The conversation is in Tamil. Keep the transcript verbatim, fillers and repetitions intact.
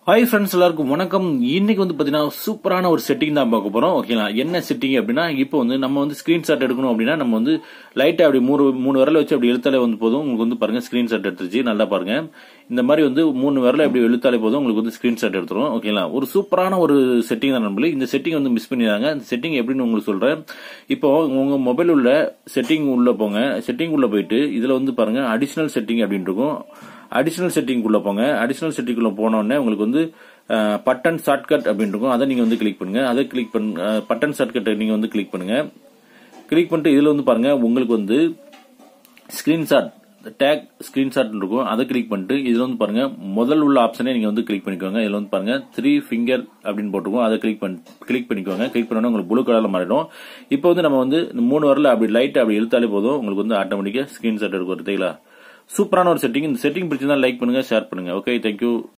ஹாய் ஃப்ரெண்ட்ஸ், எல்லாருக்கும் வணக்கம். இன்னைக்கு வந்து பாத்தீங்கன்னா சூப்பரான ஒரு செட்டிங் தான் பார்க்க போறோம். ஓகேங்களா? என்ன செட்டிங் அப்படின்னா, இப்போ வந்து நம்ம வந்து ஸ்கிரீன்ஷாட் எடுக்கணும் அப்படின்னா நம்ம வந்து லைட்டா அப்படி மூணு மூணு விரல வச்சு அப்படி இழுத்தாலே வந்து போதும். உங்களுக்கு வந்து பாருங்க ஸ்கிரீன்ஷாட் எடுத்துருச்சு. நல்லா பாருங்க, இந்த மாதிரி வந்து மூணு விரல அப்படி இழுத்தாலே போதும், உங்களுக்கு வந்து ஸ்கிரீன்ஷாட் எடுத்துரும். ஓகேங்களா? ஒரு சூப்பரான ஒரு செட்டிங் தான் நண்பர்களே. இந்த செட்டிங் வந்து மிஸ் பண்ணிடுறாங்க. இந்த செட்டிங் எப்படின்னு உங்களுக்கு சொல்றேன். இப்போ உங்க மொபைல் உள்ள செட்டிங் உள்ள போங்க. செட்டிங் உள்ள போயிட்டு இதுல வந்து பாருங்க அடிஷனல் செட்டிங் அப்படின்னு இருக்கும். அடிஷனல் செட்டிங் உள்ள போங்க. அடிஷனல் செட்டிங் உள்ள போனோடனே உங்களுக்கு வந்து பட்டன் ஷார்ட்கட் அப்படின்னு இருக்கும். அதை நீங்க வந்து கிளிக் பண்ணுங்க. அதை கிளிக் பண்ண பட்டன் ஷார்ட்கட் நீங்க வந்து கிளிக் பண்ணுங்க. கிளிக் பண்ணிட்டு இதுல வந்து பாருங்க உங்களுக்கு வந்து ஸ்கிரீன்ஷாட் டேக் ஸ்கிரீன்ஷாட் இருக்கும். அதை கிளிக் பண்ணிட்டு இதுல வந்து பாருங்க முதல் உள்ள ஆப்ஷனே நீங்க வந்து கிளிக் பண்ணிக்கோங்க. இதுல வந்து பாருங்க த்ரீ ஃபிங்கர் அப்படின்னு போட்டுருக்கோம். அதை கிளிக் பண்ணி கிளிக் பண்ணிக்கோங்க. கிளிக் பண்ணோன்னா உங்களுக்கு ப்ளூ கலர்ல மாறிடும். இப்போ வந்து நம்ம வந்து மூணு வரல அப்படி லைட் அப்படி இழுத்தாலே போதும், உங்களுக்கு வந்து ஆட்டோமேட்டிக்கா ஸ்கிரீன்ஷாட் எடுக்கும். தெரியுங்களா? சூப்பரான ஒரு செட்டிங். இந்த செட்டிங் பிடிச்சிருந்தா லைக் பண்ணுங்க, ஷேர் பண்ணுங்க. Okay, thank you.